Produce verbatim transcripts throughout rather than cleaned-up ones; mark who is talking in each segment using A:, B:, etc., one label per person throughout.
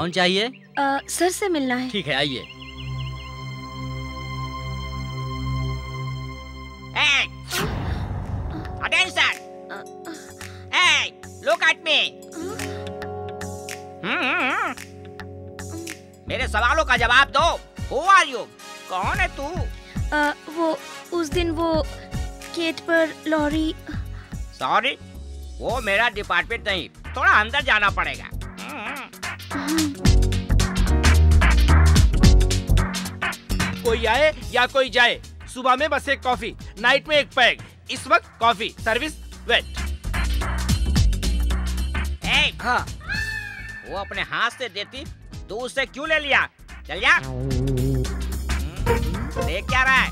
A: कौन चाहिए?
B: आ, सर से मिलना है।
A: ठीक है, आइए।
C: Attention! Hey, look at me! मेरे सवालों का जवाब दो। Who are you? कौन है तू?
B: आ, वो उस दिन वो गेट पर लॉरी।
C: सॉरी, वो मेरा डिपार्टमेंट नहीं, थोड़ा अंदर जाना पड़ेगा।
D: कोई आए या कोई जाए, सुबह में बस एक कॉफी, नाइट में एक पैग। इस वक्त कॉफी सर्विस वेट।
C: hey,
D: हाँ,
C: वो अपने हाथ से देती, तू उससे क्यों ले लिया? चल जा। देख क्या रहा है?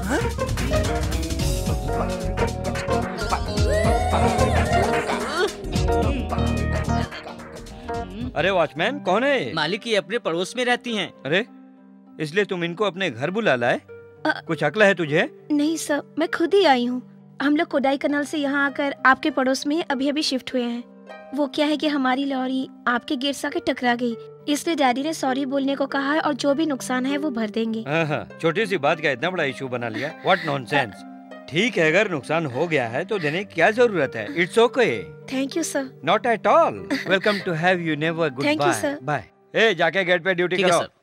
E: अरे वॉचमैन, कौन है?
A: मालिक ये अपने पड़ोस में रहती हैं।
E: अरे इसलिए तुम इनको अपने घर बुला लाए? कुछ अक्ल है तुझे?
B: नहीं सर, मैं खुद ही आई हूँ। हम लोग कोडाई कनाल से यहाँ आकर आपके पड़ोस में अभी अभी शिफ्ट हुए हैं। वो क्या है कि हमारी लॉरी आपके गेट से आके टकरा गई, इसलिए डैडी ने सॉरी बोलने को कहा है और जो भी नुकसान है वो भर देंगे।
E: हाँ, छोटी सी बात का इतना बड़ा इशू बना लिया। What nonsense. ठीक है, अगर नुकसान हो गया है तो देने की क्या जरूरत है? It's okay.
B: Thank you sir.
E: Not at all. Welcome to have you never good
B: Thank you, sir.
E: Bye. ए जाके गेट पे ड्यूटी
A: ठीक है
E: करो।
A: सर।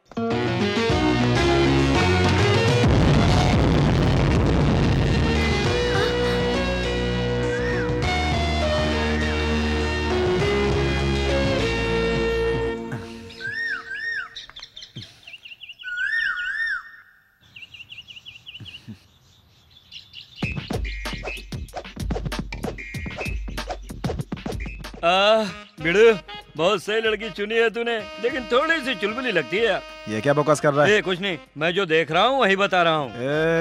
E: आह, बिड़ू, बहुत सही लड़की चुनी है तूने, लेकिन थोड़ी सी चुलबुली लगती है यार।
F: ये क्या बकवास कर रहा है?
E: ए, कुछ नहीं, मैं जो देख रहा हूँ वही बता रहा हूँ।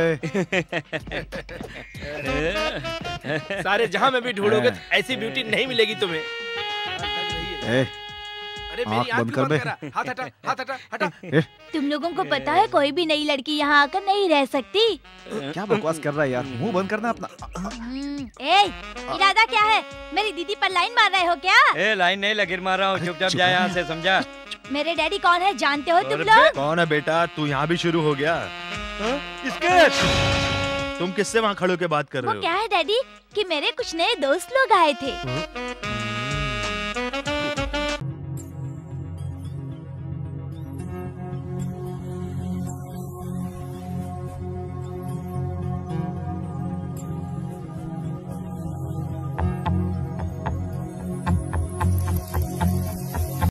D: सारे जहां में भी ढूंढोगे तो ऐसी ब्यूटी नहीं मिलेगी तुम्हें।
F: ए,
D: अरे
F: आँख
D: मेरी आँख
F: बंद
D: क्यों
F: कर
D: बंद
F: बे।
D: करा? हाथ हटा, हाथ हटा, हटा।
G: तुम लोगों को पता है कोई भी नई लड़की यहाँ आकर नहीं रह सकती।
F: क्या बकवास कर रहा है यार? मुंह बंद करना अपना।
G: हम्म, ए, इरादा क्या है? मेरी दीदी पर लाइन मार रहे हो क्या?
E: ए, लाइन नहीं लकीर मार रहा हूँ, चुपचाप जा यहाँ से, समझा?
G: मेरे डैडी कौन है जानते हो तुम लोग?
H: कौन है बेटा? तू यहाँ भी शुरू हो गया? इसके तुम किससे वहाँ खड़े होके बात कर
G: वो
H: रहे हो?
G: क्या है डैडी कि मेरे कुछ नए दोस्त लोग आए थे।